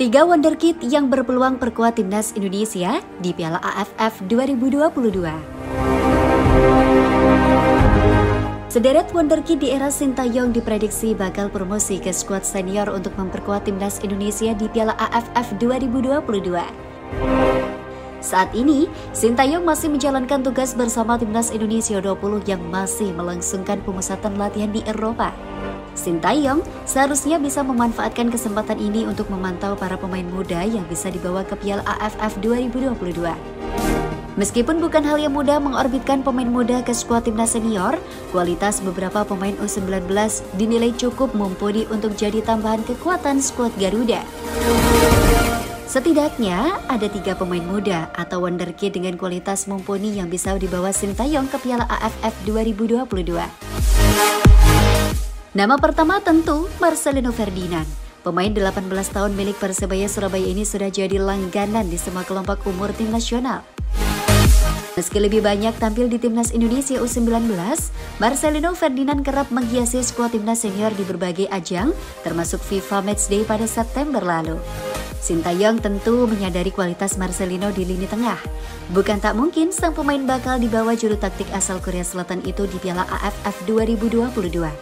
Tiga wonderkid yang berpeluang perkuat timnas Indonesia di Piala AFF 2022. Sederet wonderkid di era Sintayong diprediksi bakal promosi ke skuad senior untuk memperkuat timnas Indonesia di Piala AFF 2022. Saat ini, Sintayong masih menjalankan tugas bersama timnas Indonesia 20 yang masih melangsungkan pemusatan latihan di Eropa. Sintayong seharusnya bisa memanfaatkan kesempatan ini untuk memantau para pemain muda yang bisa dibawa ke Piala AFF 2022. Meskipun bukan hal yang mudah mengorbitkan pemain muda ke skuad timnas senior, kualitas beberapa pemain U19 dinilai cukup mumpuni untuk jadi tambahan kekuatan skuad Garuda. Setidaknya ada 3 pemain muda atau wonderkid dengan kualitas mumpuni yang bisa dibawa Sintayong ke Piala AFF 2022. Nama pertama tentu Marcelino Ferdinand. Pemain 18 tahun milik Persebaya Surabaya ini sudah jadi langganan di semua kelompok umur tim nasional. Meski lebih banyak tampil di timnas Indonesia U19, Marcelino Ferdinand kerap menghiasi skuad timnas senior di berbagai ajang, termasuk FIFA Matchday pada September lalu. Sintayong tentu menyadari kualitas Marcelino di lini tengah. Bukan tak mungkin sang pemain bakal dibawa juru taktik asal Korea Selatan itu di Piala AFF 2022.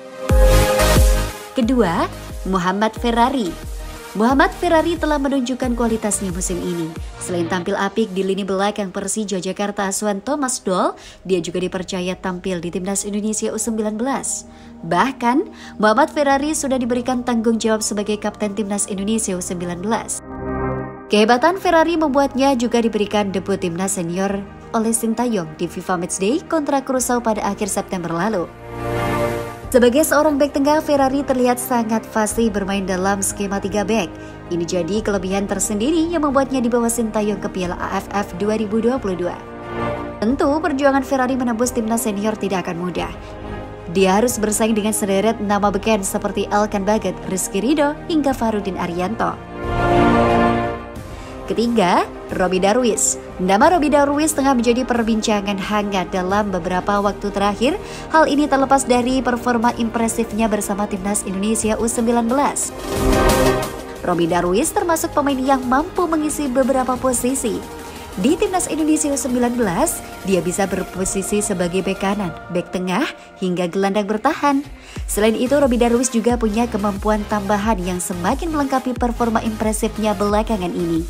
Kedua, Muhammad Ferrari. Muhammad Ferrari telah menunjukkan kualitasnya musim ini. Selain tampil apik di lini belakang Persija Jakarta asuhan Thomas Doll, dia juga dipercaya tampil di timnas Indonesia U19. Bahkan, Muhammad Ferrari sudah diberikan tanggung jawab sebagai kapten timnas Indonesia U19. Kehebatan Ferrari membuatnya juga diberikan debut timnas senior oleh Sintayong di FIFA Matchday kontra Curaçao pada akhir September lalu. Sebagai seorang bek tengah, Ferrari terlihat sangat fasih bermain dalam skema 3 bek. Ini jadi kelebihan tersendiri yang membuatnya dibawa Sintayong ke Piala AFF 2022. Tentu, perjuangan Ferrari menembus timnas senior tidak akan mudah. Dia harus bersaing dengan sederet nama beken seperti Elkan Baget, Rizky Ridho, hingga Farudin Arianto. Ketiga, Robby Darwish. Nama Robby Darwish tengah menjadi perbincangan hangat dalam beberapa waktu terakhir. Hal ini terlepas dari performa impresifnya bersama timnas Indonesia U19. Robby Darwish termasuk pemain yang mampu mengisi beberapa posisi. Di timnas Indonesia U19, dia bisa berposisi sebagai bek kanan, bek tengah, hingga gelandang bertahan. Selain itu, Robby Darwish juga punya kemampuan tambahan yang semakin melengkapi performa impresifnya belakangan ini.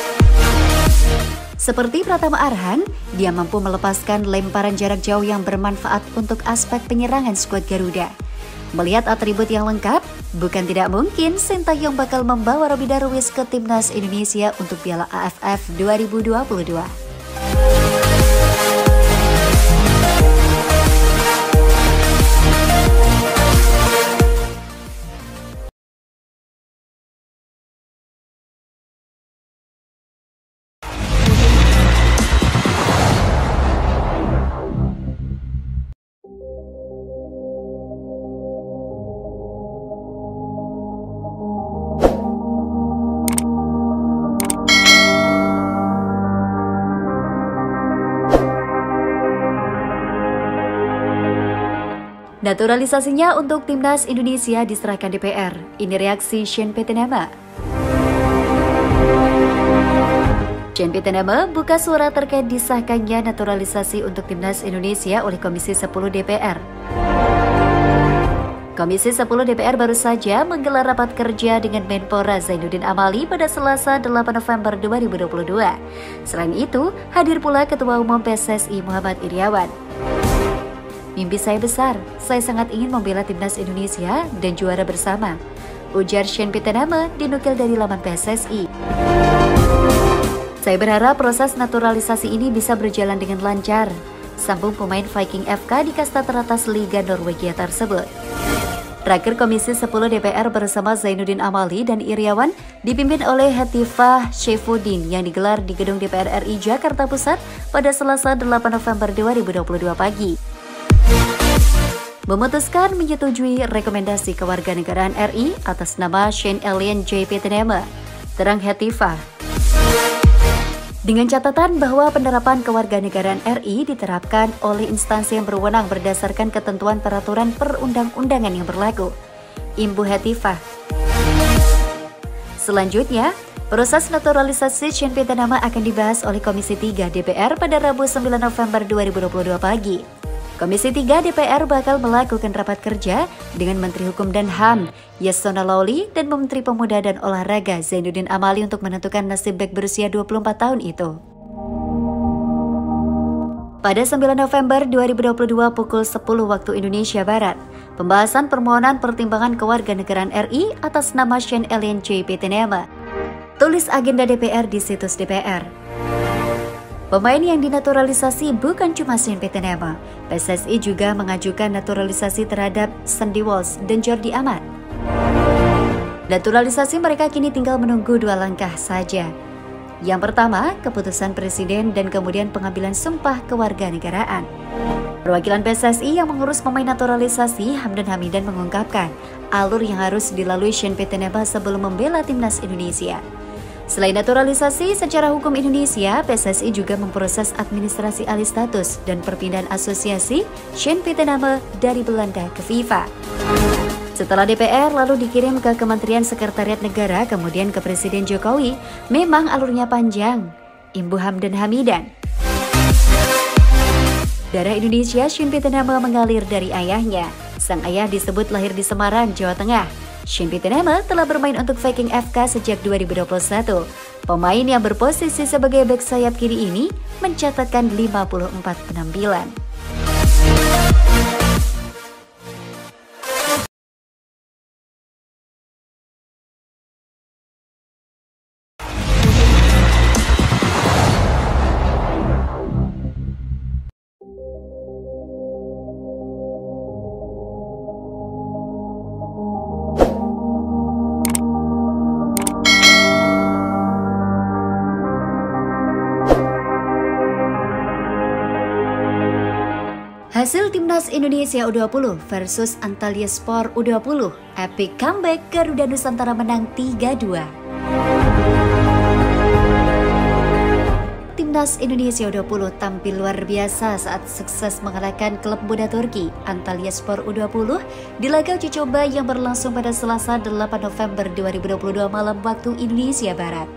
Seperti Pratama Arhan, dia mampu melepaskan lemparan jarak jauh yang bermanfaat untuk aspek penyerangan skuad Garuda. Melihat atribut yang lengkap, bukan tidak mungkin Sintayong bakal membawa Robby Darwish ke timnas Indonesia untuk Piala AFF 2022. Naturalisasinya untuk timnas Indonesia diserahkan DPR. Ini reaksi Shane Petenema. Shane Petenema buka suara terkait disahkannya naturalisasi untuk timnas Indonesia oleh Komisi 10 DPR. Komisi 10 DPR baru saja menggelar rapat kerja dengan Menpora Zainuddin Amali pada Selasa 8 November 2022. Selain itu, hadir pula Ketua Umum PSSI Muhammad Iryawan. Mimpi saya besar, saya sangat ingin membela timnas Indonesia dan juara bersama, ujar Shane Petenema dinukil dari laman PSSI. Saya berharap proses naturalisasi ini bisa berjalan dengan lancar, sambung pemain Viking FK di kasta teratas Liga Norwegia tersebut. Raker Komisi 10 DPR bersama Zainuddin Amali dan Iryawan dipimpin oleh Hetifah Syefuddin yang digelar di Gedung DPR RI Jakarta Pusat pada Selasa 8 November 2022 pagi. Memutuskan menyetujui rekomendasi kewarganegaraan RI atas nama Shane Elian J. Petenema, terang Hetifah. Dengan catatan bahwa penerapan kewarganegaraan RI diterapkan oleh instansi yang berwenang berdasarkan ketentuan peraturan perundang-undangan yang berlaku. Imbu Hetifah. Selanjutnya, Proses naturalisasi Sean Pieterham akan dibahas oleh Komisi 3 DPR pada Rabu 9 November 2022 pagi. Komisi 3 DPR bakal melakukan rapat kerja dengan Menteri Hukum dan HAM, Yasona Lawli, dan Menteri Pemuda dan Olahraga, Zainuddin Amali untuk menentukan nasib bek berusia 24 tahun itu. Pada 9 November 2022 pukul 10 waktu Indonesia Barat, pembahasan permohonan pertimbangan kewarganegaraan RI atas nama Sean Elian J. Pieterham. Tulis agenda DPR di situs DPR. Pemain yang dinaturalisasi bukan cuma Sean Pieterham, PSSI juga mengajukan naturalisasi terhadap Sandy Walsh dan Jordi Amat. Naturalisasi mereka kini tinggal menunggu 2 langkah saja. Yang pertama, keputusan Presiden dan kemudian pengambilan sumpah kewarganegaraan. Perwakilan PSSI yang mengurus pemain naturalisasi, Hamdan Hamidan, mengungkapkan alur yang harus dilalui Sean Pieterham sebelum membela timnas Indonesia. Selain naturalisasi, secara hukum Indonesia, PSSI juga memproses administrasi alih status dan perpindahan asosiasi Sean Pieterham dari Belanda ke FIFA. Setelah DPR lalu dikirim ke Kementerian Sekretariat Negara, kemudian ke Presiden Jokowi, memang alurnya panjang. Imbu Hamdan Hamidan. Darah Indonesia Sean Pieterham mengalir dari ayahnya. Sang ayah disebut lahir di Semarang, Jawa Tengah. Sean Pieterham telah bermain untuk Viking FK sejak 2021. Pemain yang berposisi sebagai bek sayap kiri ini mencatatkan 54 penampilan. Hasil Timnas Indonesia U20 versus Antalyaspor U20, epic comeback, Garuda Nusantara menang 3-2. Timnas Indonesia U20 tampil luar biasa saat sukses mengalahkan klub muda Turki, Antalyaspor U20, di laga uji coba yang berlangsung pada Selasa 8 November 2022 malam waktu Indonesia Barat.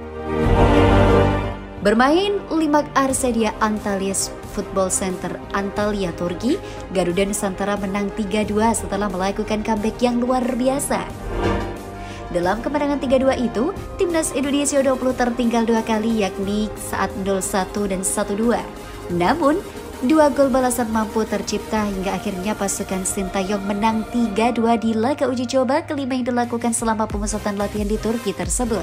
Bermain Limak Arsedia Antalya Football Center Antalya, Turki, Garuda Nusantara menang 3-2 setelah melakukan comeback yang luar biasa. Dalam kemenangan 3-2 itu, Timnas Indonesia U20 tertinggal 2 kali, yakni saat 0-1 dan 1-2. Namun, 2 gol balasan mampu tercipta hingga akhirnya pasukan Sintayong menang 3-2 di laga uji coba kelima yang dilakukan selama pemusatan latihan di Turki tersebut.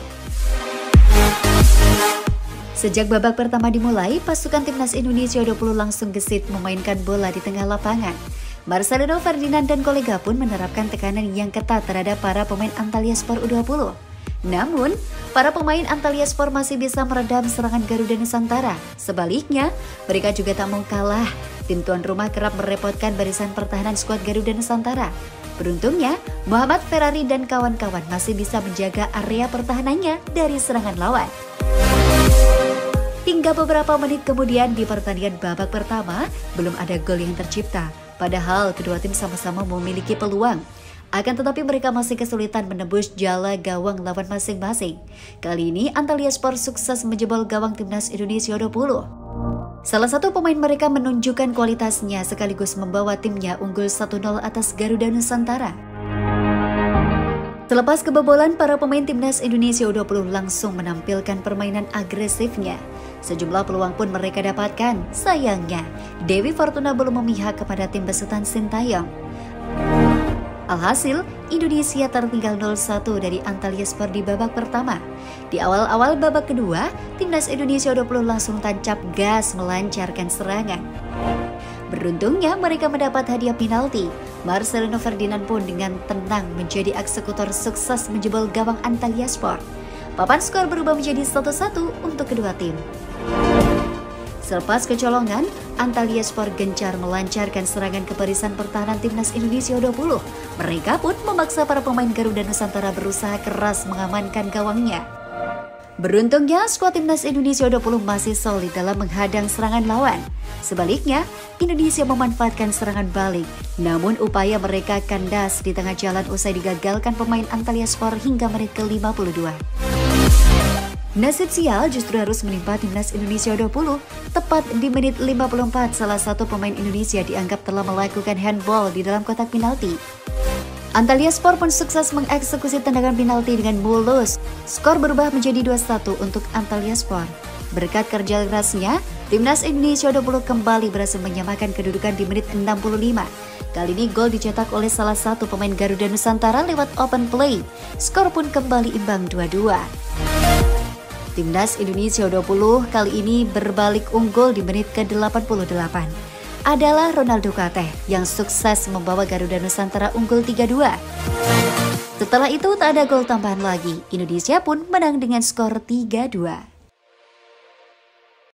Sejak babak pertama dimulai, pasukan Timnas Indonesia U20 langsung gesit memainkan bola di tengah lapangan. Marcelino Ferdinand dan kolega pun menerapkan tekanan yang ketat terhadap para pemain Antalyaspor U20. Namun, para pemain Antalyaspor masih bisa meredam serangan Garuda Nusantara. Sebaliknya, mereka juga tak mau kalah. Tim tuan rumah kerap merepotkan barisan pertahanan skuad Garuda Nusantara. Beruntungnya, Muhammad Ferrari dan kawan-kawan masih bisa menjaga area pertahanannya dari serangan lawan. Hingga beberapa menit kemudian di pertandingan babak pertama, belum ada gol yang tercipta. Padahal kedua tim sama-sama memiliki peluang. Akan tetapi mereka masih kesulitan menembus jala gawang lawan masing-masing. Kali ini Antalyaspor sukses menjebol gawang Timnas Indonesia U20. Salah satu pemain mereka menunjukkan kualitasnya sekaligus membawa timnya unggul 1-0 atas Garuda Nusantara. Selepas kebobolan, para pemain Timnas Indonesia U20 langsung menampilkan permainan agresifnya. Sejumlah peluang pun mereka dapatkan. Sayangnya, Dewi Fortuna belum memihak kepada tim besutan Sintayong. Alhasil, Indonesia tertinggal 0-1 dari Antalyaspor di babak pertama. Di awal-awal babak kedua, Timnas Indonesia U20 langsung tancap gas melancarkan serangan. Beruntungnya mereka mendapat hadiah penalti. Marcelino Ferdinand pun dengan tenang menjadi eksekutor sukses menjebol gawang Antalyaspor. Papan skor berubah menjadi 1-1 untuk kedua tim. Selepas kecolongan, Antalyaspor gencar melancarkan serangan ke barisan pertahanan Timnas Indonesia U20. Mereka pun memaksa para pemain Garuda Nusantara berusaha keras mengamankan gawangnya. Beruntungnya, skuad Timnas Indonesia U20 masih solid dalam menghadang serangan lawan. Sebaliknya, Indonesia memanfaatkan serangan balik. Namun upaya mereka kandas di tengah jalan usai digagalkan pemain Antalyaspor hingga menit ke-52. Nasib sial justru harus menimpa timnas Indonesia U20. Tepat di menit 54, salah satu pemain Indonesia dianggap telah melakukan handball di dalam kotak penalti. Antalyaspor pun sukses mengeksekusi tendangan penalti dengan mulus. Skor berubah menjadi 2-1 untuk Antalyaspor. Berkat kerja kerasnya, timnas Indonesia U20 kembali berhasil menyamakan kedudukan di menit 65. Kali ini gol dicetak oleh salah satu pemain Garuda Nusantara lewat open play. Skor pun kembali imbang 2-2. Timnas Indonesia U20 kali ini berbalik unggul di menit ke-88. Adalah Ronaldo Kate yang sukses membawa Garuda Nusantara unggul 3-2. Setelah itu tak ada gol tambahan lagi. Indonesia pun menang dengan skor 3-2.